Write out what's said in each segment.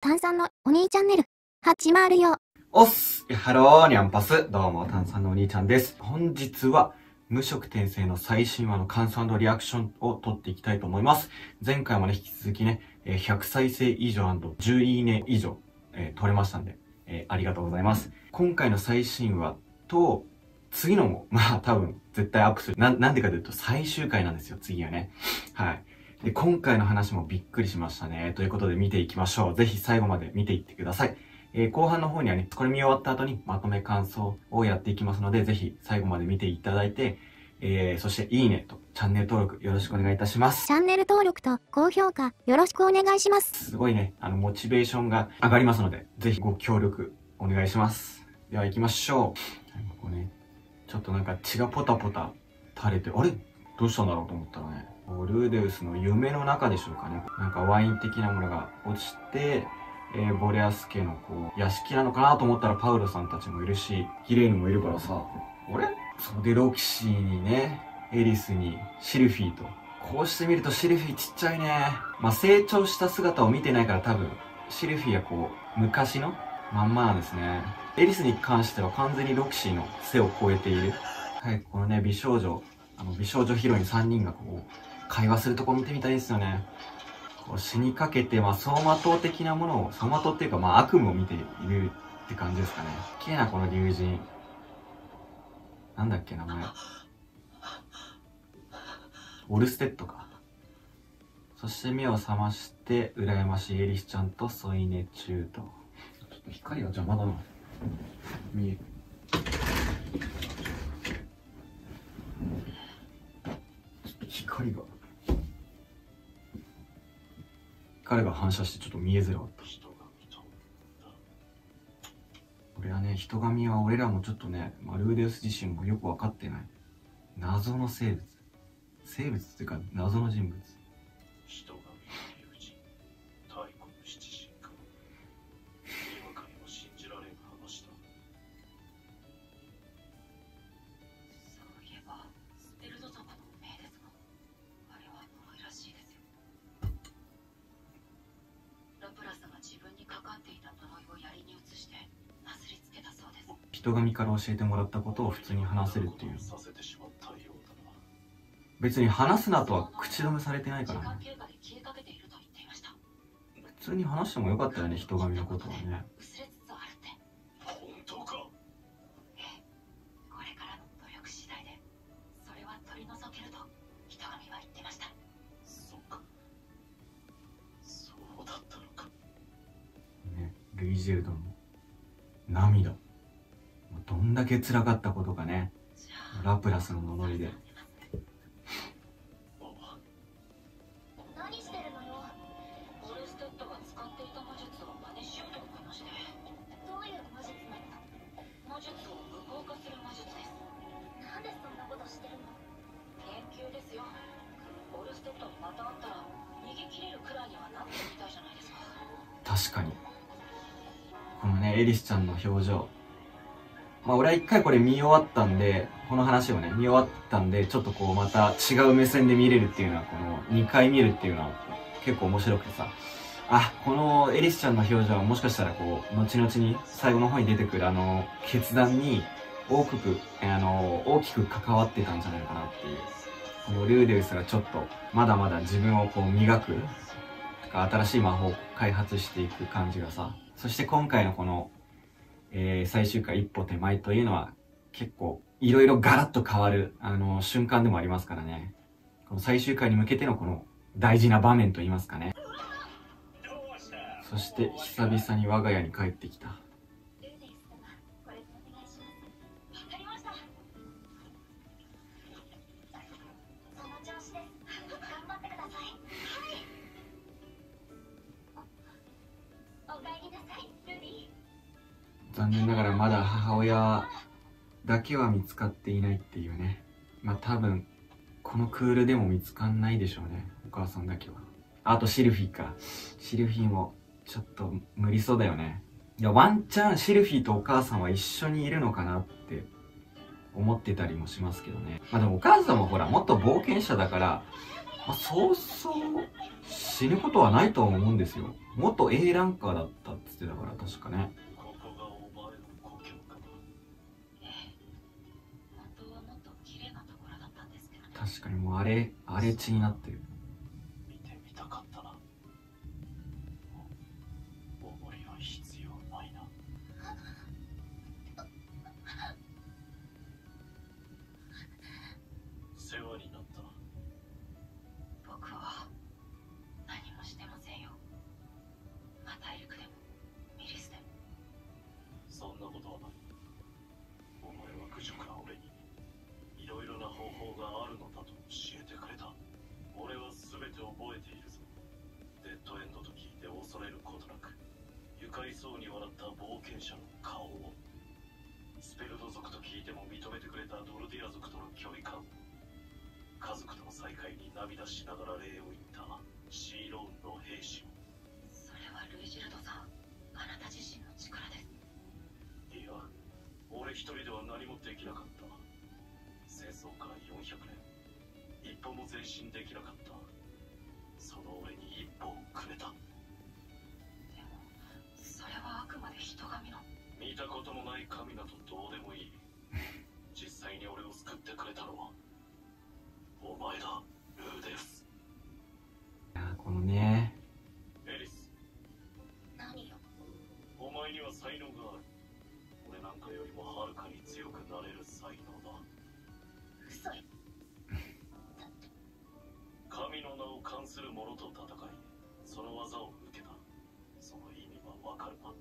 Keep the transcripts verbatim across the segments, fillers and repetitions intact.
炭酸のお兄チャンネル、始まるよ。 おっす、ハローニャンパス、どうも、炭酸のお兄ちゃんです。本日は、無色転生の最新話の感想&リアクションを撮っていきたいと思います。前回もね、引き続きね、ひゃく再生以上 &じゅういいね以上、えー、撮れましたんで、えー、ありがとうございます。今回の最新話と、次のも、まあ多分、絶対アップする。な、なんでかというと、最終回なんですよ、次はね。はい。で、今回の話もびっくりしましたね。ということで見ていきましょう。ぜひ最後まで見ていってください。えー、後半の方にはね、これ見終わった後にまとめ感想をやっていきますので、ぜひ最後まで見ていただいて、えー、そしていいねとチャンネル登録よろしくお願いいたします。 チャンネル登録と高評価よろしくお願いします。 すごいね、あの、モチベーションが上がりますので、ぜひご協力お願いします。では行きましょう。ここね、ちょっとなんか血がポタポタ垂れて、あれどうしたんだろうと思ったらね、ルーデウスの夢の中でしょうかね。なんかワイン的なものが落ちて、えー、ボレアス家のこう、屋敷なのかなと思ったらパウロさんたちもいるし、ヒレーヌもいるからさ、あれそうで、ロキシーにね、エリスに、シルフィーと。こうして見るとシルフィーちっちゃいね。まあ、成長した姿を見てないから多分、シルフィーはこう、昔のまんまなんですね。エリスに関しては完全にロキシーの背を超えている。はい、このね、美少女、あの、美少女ヒロインさんにんがこう、会話するとこ見てみたいですよね。こう死にかけて、まあ、走馬灯的なものを、走馬灯っていうか、まあ、悪夢を見ているって感じですかね。綺麗なこの竜神。なんだっけ、名前。オルステッドか。そして目を覚まして、羨ましいエリスちゃんと添い寝中と。ちょっと光が邪魔だな。見える。ちょっと光が。彼が反射してちょっと見えづらかった。俺はね、人神は俺らもちょっとね、まあ、ルーデウス自身もよくわかってない。謎の生物。生物っていうか、謎の人物。 人神の友人、太古の七神か。今かにも信じられん話だ。 そういえば、スペルド族の命ですが、あれは呪いらしいですよ。ラプラスが自分にかかっていた呪いを槍に移してなすりつけたそうです。 人神から教えてもらったことを普通に話せるっていう。別に話すなとは口止めされてないからね。普通に話してもよかったよね、人神のことはね。 本当か？ ええ、これからの努力次第でそれは取り除けると人神は言ってました。 そっか、そうだったのかね。ルイジェルドの涙、どんだけ辛かったことかね。ラプラスの呪いで。 何してるのよ。オルステッドが使っていた魔術を真似しようと思いまして。どういう魔術なの？魔術を無効化する魔術です。なんでそんなことしてるの？研究ですよ。オルステッドにまた会ったら逃げ切れるくらいにはなってみたいじゃないですか。 確かに。このね、エリスちゃんの表情。まあ俺は一回これ見終わったんで、この話をね、見終わったんで、ちょっとこうまた違う目線で見れるっていうのは、このにかい見るっていうのは結構面白くてさ、あ、このエリスちゃんの表情はもしかしたらこう、後々に最後の方に出てくるあの、決断に大きく、あの、大きく関わってたんじゃないかなっていう。このルーデウスがちょっと、まだまだ自分をこう磨く、とか新しい魔法を開発していく感じがさ、そして今回のこの、えー、最終回一歩手前というのは結構いろいろガラッと変わるあの瞬間でもありますからね。この最終回に向けてのこの大事な場面といいますかね。そして久々に我が家に帰ってきた。残念ながらまだ母親だけは見つかっていないっていうね。まあ多分、このクールでも見つかんないでしょうね。お母さんだけは。あとシルフィーか。シルフィーもちょっと無理そうだよね。いや、ワンチャンシルフィーとお母さんは一緒にいるのかなって思ってたりもしますけどね。まあでもお母さんもほら、もっと冒険者だから、まあ、そうそう死ぬことはないと思うんですよ。元 A ランカーだったってたから確かね。 ここがお前の故郷かな。 ええ、本当はもっと綺麗なところだったんですけどね。 確かにもう荒れ荒れ地になってる。 見てみたかったな。思いは必要ないな。世話になった。 僕は何もしてませんよ。まあ大陸でもミリスでも。 そんなことはない。お前は愚直な俺にいろいろな方法があるのだと教えてくれた。俺は全て覚えているぞ。デッドエンドと聞いて恐れることなく、愉快そうに笑った冒険者の顔を、スペルド族と聞いても認めてくれたドルディア族との距離感、家族との再会に涙しながら礼を言ったシーローンの兵士を。 それはルイジルドさん、あなた自身の力です。 いや、俺一人では何もできなかった。戦争からよんひゃくねん、一歩も前進できなかった。その俺に一歩をくれた。 でもそれはあくまで人神の。 見たこともない神などどうでもいい。実際に俺を救ってくれたのはお前だ、ルーデウス。 いやこのね、 エリス、 何よ。 お前には才能がある。俺なんかよりもはるかに強くなれる才能だ。 嘘よ。 神の名を冠する者と戦い、その技を受けた。その意味はわかるな。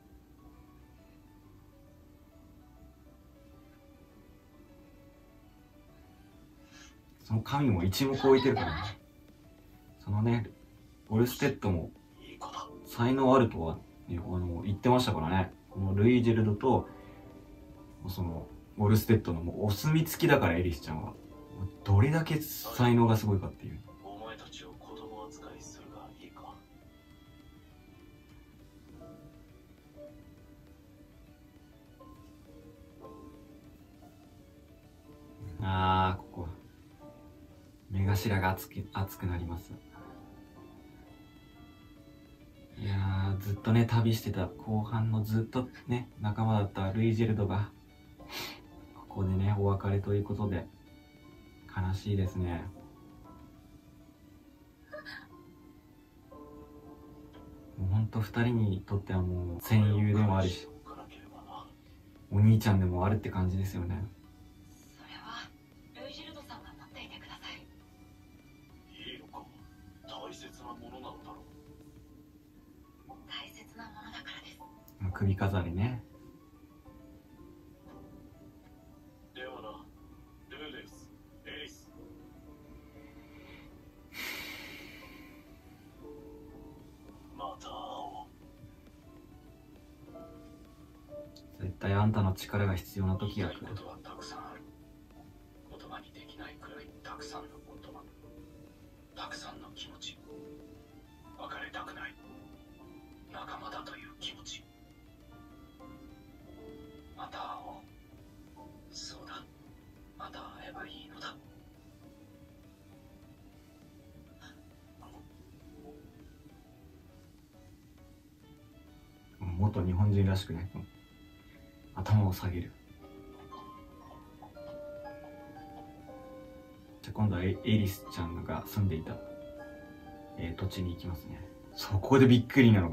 その神も一目置いてるからね。そのね、オルステッドもいい子だ。 才能あるとは、ね、あの言ってましたからね。このルイジェルドとそのオルステッドのもうお墨付きだから、エリスちゃんはどれだけ才能がすごいかっていう。 お前たちを子供扱いするがいいか。 あー、ここ目頭が熱く熱くなります。いやー、ずっとね旅してた後半のずっとね仲間だったルイジェルドがここでねお別れということで悲しいですね。もうほんとふたりにとってはもう戦友でもあるし、お兄ちゃんでもあるって感じですよね。 それはルイジルドさんが持っていてください。 いいのか。大切なものなのだろう。 大切なものだからです。 首飾りね。 ではな、ルーデウス、エリス。また会おう。 絶対あんたの力が必要な時が来る。 言いたいことはたくさんある。言葉にできないくらいたくさんの言葉、たくさんの気持ち。別れたくない、仲間だという気持ち。また会おう。そうだ、また会えばいいのだ。 元日本人らしくね、頭を下げる。じゃあ今度はエリスちゃんが住んでいた、えー、土地に行きますね。そこでびっくりなのが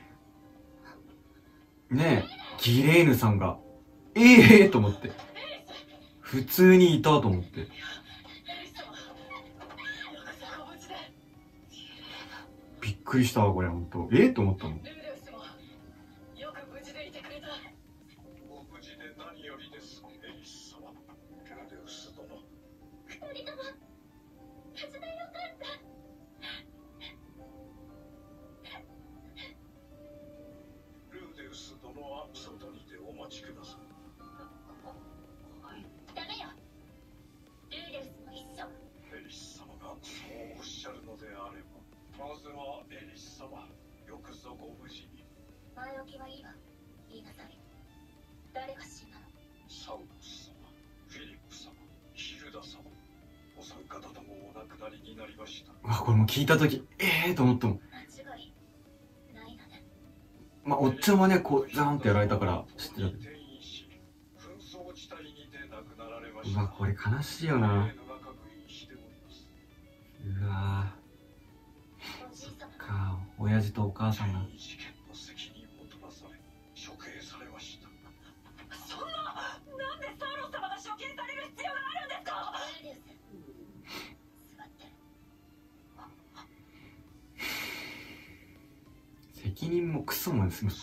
ねえ、ギレーヌさんがええー、と思って、普通にいたと思って、びっくりしたわこれ。本当ええー、と思ったの。 何よりです、エリス様。ルーデウス殿。 二人とも無事でよかった。 ルーデウス殿は外にてお待ちください。 はい。ダメよ。ルーデウスも一緒。 エリス様がそうおっしゃるのであれば、まずはエリス様、よくぞご無事に。 前置きはいいわ。言いなさい。誰が死んだの？ サウロス様、フィリップ様、ヒルダ様、お三方ともお亡くなりになりました。 うわこれもう聞いた時ええー、と思ったもん。 間違いないのね。 まあおっちゃんはねこうザーンってやられたから知ってる。うわこれ悲しいよな。うわそっか、親父とお母さんが。 そんな、なんでサーロン様が処刑される必要があるんですか。 責任もクソもです。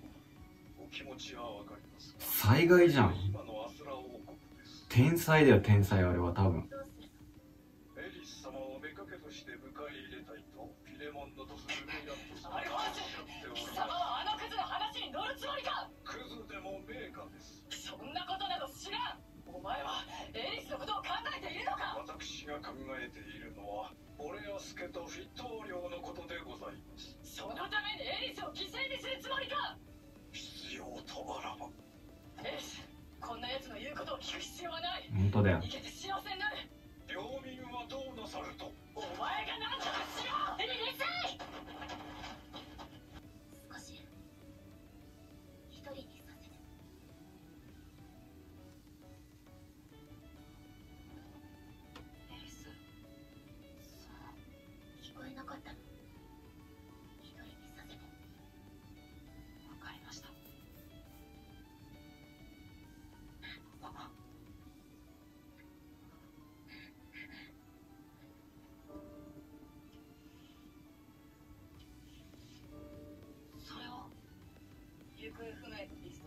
災害じゃん。天才だよ天才、あれは多分。 エリス様を妾として迎え入れたいとピレモンドとスルメイランド様アルフォンス、貴様はあのクズの話に乗るつもりか。 クズでも名家です。 そんなことなど知らん。お前はエリスのことを考えているのか。 私が考えているのはオレアスケとフィットー領のことでございます。 そのためにエリスを犠牲にするつもりか。 必要とあらば。 エリス、こんな奴の言うことを聞く必要はない。 本当だよ。 逃げて幸せになる。 領民はどうなさると。 お前が何とかしろ。うるさい。少し一人にさせて。エリス、そう聞こえなかったの。一人にさせて。わかりました。それを行方不明のリスト。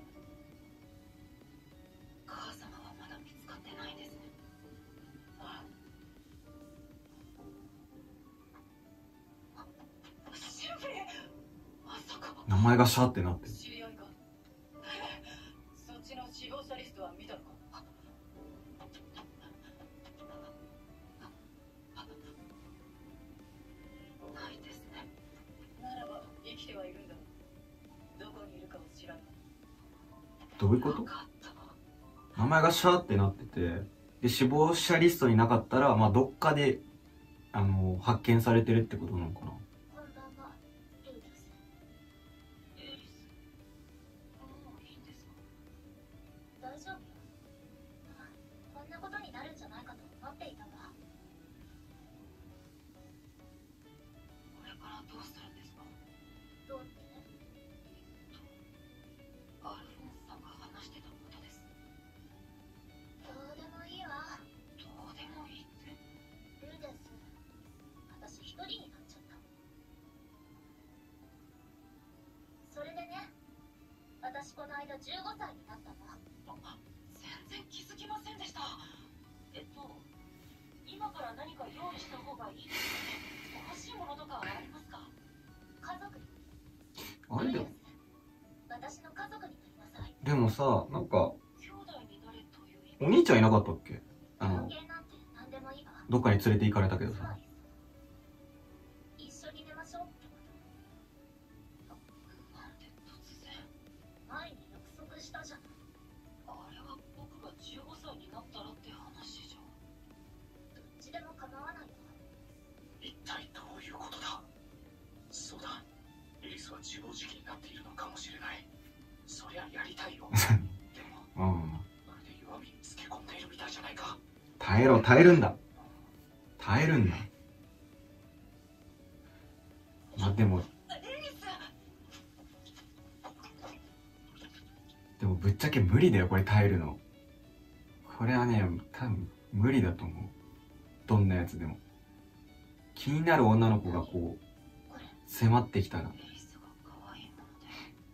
母様はまだ見つかってないんですね。ああ、シルフィー、まさか名前がシャーってなってる。 知り合いか。そっちの死亡者リストは見たのか。ないですね。ならば生きてはいるんだ。どこにいるかを知らない。 どういうこと？ わかった。 名前がシャーってなってて、で死亡者リストになかったら、まあどっかであの発見されてるってことなのかな。 こんばんは、ルーです。エリス、もういいんですか。大丈夫よ。こんなことになるんじゃないかと思っていたわ。これからどうするんですか。どうって。アルフォンスさんが話してたことです。どうでもいいわ。どうでもいいって。ルーです。私一人になっちゃった。それでね、私この間じゅうごさいになったの。全然気づきませんでした。えっと今から何か用意した方がいいですかね。欲しいものとかありますか。家族に。 あれでも私の家族になりなさい。 でもさ、なんか兄弟になれという意味。 お兄ちゃんいなかったっけ？あの関係なんて何でもいいわ。 どっかに連れて行かれたけどさ。 一緒に寝ましょうってこと。なんで突然。前に約束したじゃん。あれは僕がじゅうごさいになったらって話じゃん。どっちでも構わないわ。 一体どういうことだ。そうだ、エリスは自暴自棄になっているのかもしれない。そりゃやりたいよ。でもうん。 まるで弱みにつけ込んでいるみたいじゃないか。 耐えろ、耐えるんだ。耐えるんだ。まあでも、 エリス。 でもぶっちゃけ無理だよ、これ耐えるの。これはね、多分無理だと思う。どんなやつでも。気になる女の子がこう、 これ迫ってきたら。 エリスが可愛いもので。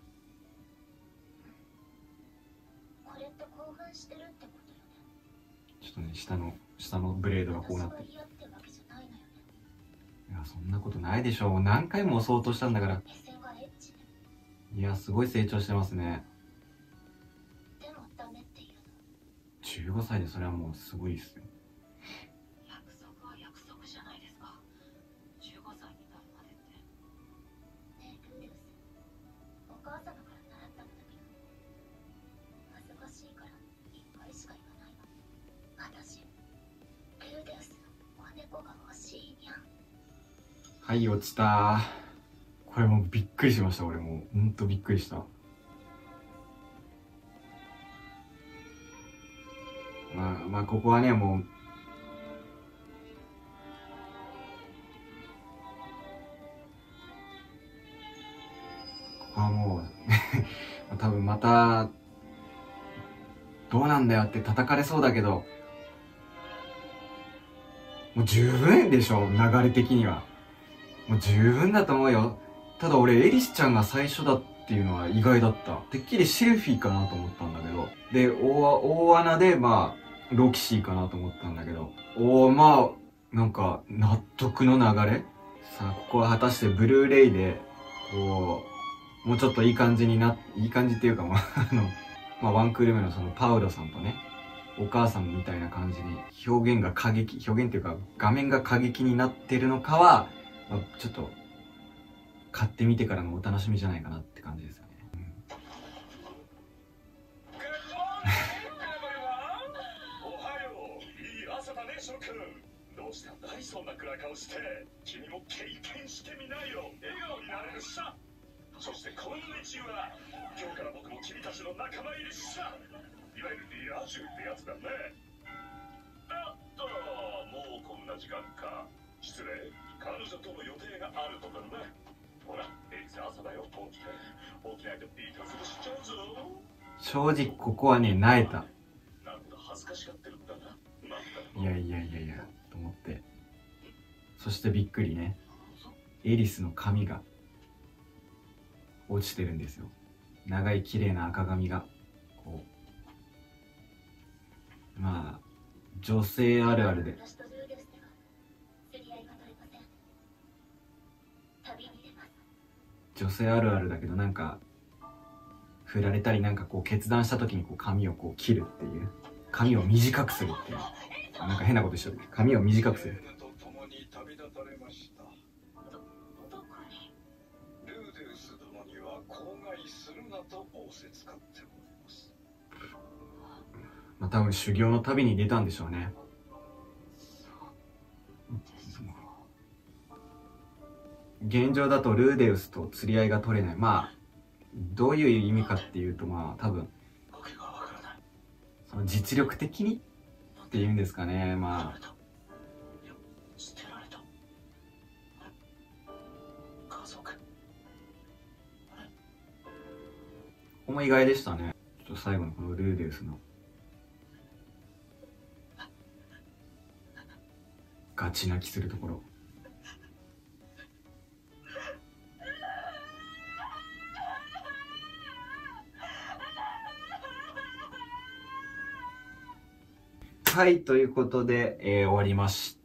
これって興奮してるってことよね。 ちょっとね、下の、下のブレードがこうなってる。 私は嫌ってわけじゃないのよね。 いや、そんなことないでしょう。何回も襲おうとしたんだから。 目線がエッチね。 いや、すごい成長してますね。 でもダメっていうの。 じゅうごさいでそれはもうすごいっすよ。 約束は約束じゃないですか。じゅうごさいになるまでって。ねえルーデウス、お母様から習ったのだけど、恥ずかしいからいっぱいしか言わないの。私ルーデウスの子猫が欲しいにゃん。 はい、落ちた。 これもうびっくりしました。俺もうほんとびっくりした。まあまあここはねもうここはもう多分またどうなんだよって叩かれそうだけど、もう十分でしょ、流れ的には。もう十分だと思うよ。ただ俺エリスちゃんが最初だっていうのは意外だった。てっきりシルフィーかなと思ったんだけど、で大, 大穴でまあロキシーかなと思ったんだけど、おお、まあなんか納得の流れ。さあここは果たしてブルーレイでこうもうちょっといい感じにないい感じっていうかまああのまあワンクール目のそのパウロさんとねお母さんみたいな感じに表現が過激、表現っていうか画面が過激になってるのかは、まあ、ちょっと買ってみてからのお楽しみじゃないかなって感じですよね。 どうしたんだい、そんな暗い顔して。君も経験してみないよ。笑顔になれるさ。そしてこんにちは。今日から僕も君たちの仲間入りさ。いわゆるリア充ってやつだね。あっと、もうこんな時間か。失礼、彼女との予定があるとかね。ほら、いつ朝だよ。起きて起きないといいかずしちゃうぞ。 正直ここはね萎えた。 なんだ恥ずかしがってるんだな。 いやいやいやいやと思って、そしてびっくりね、エリスの髪が落ちてるんですよ。長い綺麗な赤髪がこう、まあ女性あるあるで女性あるあるだけど、なんか振られたりなんかこう決断した時にこう髪をこう切るっていう、髪を短くするっていう、なんか変なことしちゃう。髪を短くする。まあ多分修行の旅に出たんでしょうね。現状だとルーデウスと釣り合いが取れない。まあどういう意味かっていうと、まあ多分その実力的にっていうんですかね。まあここも意外でしたね。ちょっと最後のこのルーデウスのガチ泣きするところ。はい、ということで、えー、終わりました。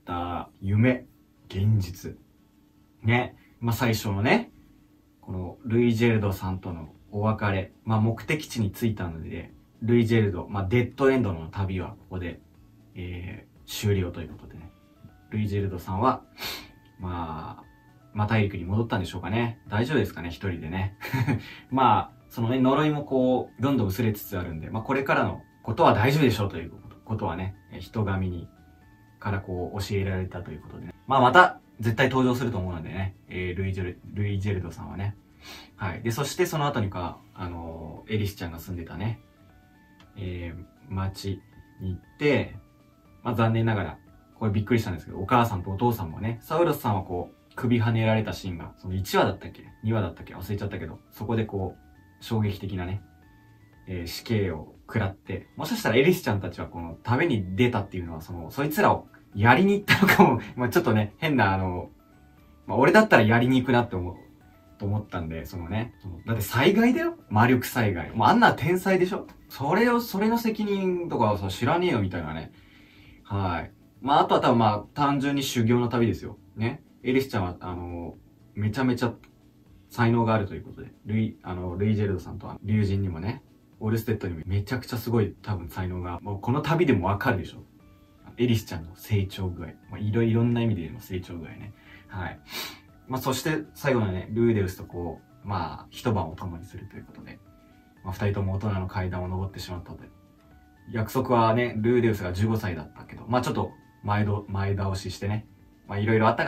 夢、現実。ね。まあ、最初のね、このルイ・ジェルドさんとのお別れ。まあ、目的地に着いたので、ルイ・ジェルド、まあ、デッドエンドの旅はここで、えー、終了ということでね。ルイ・ジェルドさんは、まあ、まあ、大陸に戻ったんでしょうかね。大丈夫ですかね、一人でね。まあ、そのね、呪いもこう、どんどん薄れつつあるんで、まあ、これからのことは大丈夫でしょうということことはね、人神にからこう教えられたということでね。まあまた絶対登場すると思うのでね、えー、ルイジェル、ルイジェルドさんはね。はい。で、そしてその後にか、あのー、エリスちゃんが住んでたね、えー、町に行って、まあ残念ながら、これびっくりしたんですけど、お母さんとお父さんもね、サウロスさんはこう、首跳ねられたシーンが、そのいちわだったっけ ?に 話だったっけ忘れちゃったけど、そこでこう、衝撃的なね、えー、死刑を食らって、もしかしたらエリスちゃんたちはこの旅に出たっていうのは、その、そいつらをやりに行ったのかも、まあちょっとね、変なあの、まあ俺だったらやりに行くなって思う、と思ったんで、そのね、そのだって災害だよ、魔力災害。もうあんな天才でしょ、それを、それの責任とかはさ、知らねえよみたいなね。はい。まああとは多分まあ単純に修行の旅ですよ。ね。エリスちゃんは、あの、めちゃめちゃ才能があるということで、ルイ、あの、ルイジェルドさんとは、竜神にもね、オルステッドにもめちゃくちゃすごい多分才能が、もうこの旅でもわかるでしょ。エリスちゃんの成長具合。まあ、いろいろんな意味での成長具合ね。はい。まあ、そして最後のね、ルーデウスとこう、まあ、一晩を共にするということで、まあ、二人とも大人の階段を登ってしまったので、約束はね、ルーデウスがじゅうごさいだったけど、まあちょっと前ど、前倒ししてね、まあいろいろあったからね、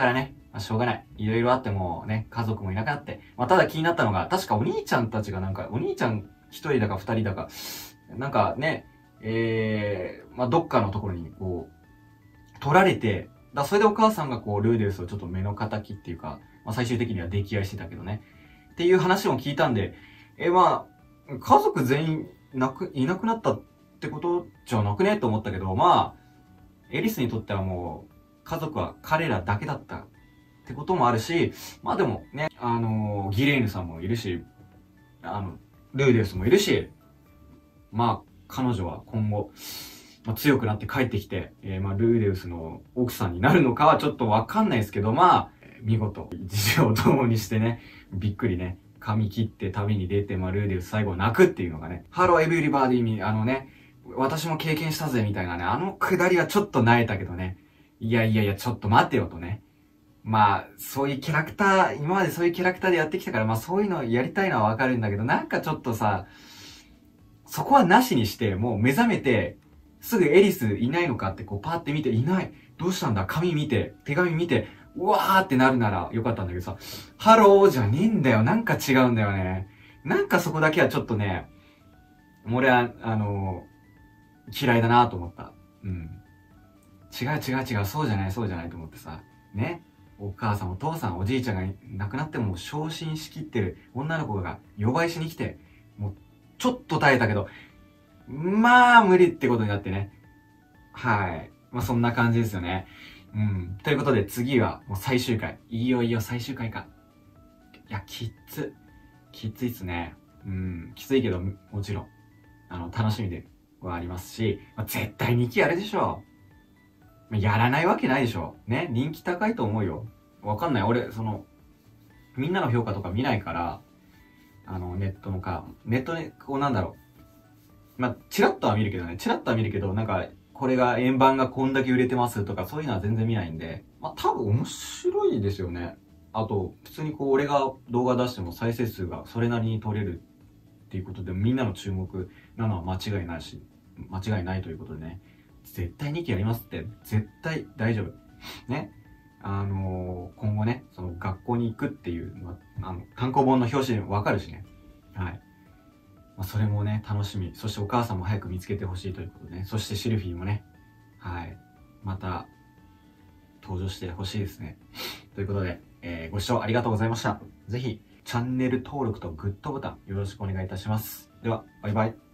まあ、しょうがない。いろいろあってもね、家族もいなくなって。まあ、ただ気になったのが、確かお兄ちゃんたちがなんか、お兄ちゃん一人だか二人だか、なんかね、えー、まあ、どっかのところにこう、取られて、だそれでお母さんがこう、ルーデウスをちょっと目の敵っていうか、まあ、最終的には溺愛してたけどね。っていう話も聞いたんで、えー、まあ、家族全員なく、いなくなったってことじゃなくねと思ったけど、まあ、エリスにとってはもう、家族は彼らだけだったってこともあるし、まあでもね、あのー、ギレーヌさんもいるし、あの、ルーデウスもいるし、まあ、彼女は今後、まあ、強くなって帰ってきて、えー、まあ、ルーデウスの奥さんになるのかはちょっとわかんないですけど、まあ、見事、事情を共にしてね、びっくりね、髪切って旅に出て、まあ、ルーデウス最後泣くっていうのがね、ハローエブリバーディー、あのね、私も経験したぜみたいなね、あのくだりはちょっと萎えたけどね、いやいやいや、ちょっと待ってよとね。まあ、そういうキャラクター、今までそういうキャラクターでやってきたから、まあそういうのやりたいのはわかるんだけど、なんかちょっとさ、そこはなしにして、もう目覚めて、すぐエリスいないのかってこうパーって見て、いない。どうしたんだ紙見て、手紙見て、うわーってなるならよかったんだけどさ、ハローじゃねえんだよ。なんか違うんだよね。なんかそこだけはちょっとね、俺は、あのー、嫌いだなと思った。うん。違う違う違う、そうじゃない、そうじゃないと思ってさ、ね。お母さん、お父さん、おじいちゃんが亡くなっても昇進しきってる女の子が呼ばいしに来て、もう、ちょっと耐えたけど、まあ、無理ってことになってね。はい。まあ、そんな感じですよね。うん。ということで、次はもう最終回。いよいよ最終回か。いや、きつ。きついっすね。うん。きついけど、もちろん、あの、楽しみではありますし、まあ、絶対にきやるでしょ。やらないわけないでしょ。ね。人気高いと思うよ。わかんない。俺、その、みんなの評価とか見ないから、あの、ネットのか、ネットで、こうなんだろう。まあ、チラッとは見るけどね。チラッとは見るけど、なんか、これが、円盤がこんだけ売れてますとか、そういうのは全然見ないんで、まあ、多分面白いですよね。あと、普通にこう、俺が動画出しても再生数がそれなりに取れるっていうことで、みんなの注目なのは間違いないし、間違いないということでね。絶対にきやりますって、絶対大丈夫。ね。あのー、今後ね、その学校に行くっていうのは、あの、単行本の表紙でわかるしね。はい。まあ、それもね、楽しみ。そしてお母さんも早く見つけてほしいということでね。そしてシルフィーもね、はい。また、登場してほしいですね。ということで、えー、ご視聴ありがとうございました。ぜひ、チャンネル登録とグッドボタンよろしくお願いいたします。では、バイバイ。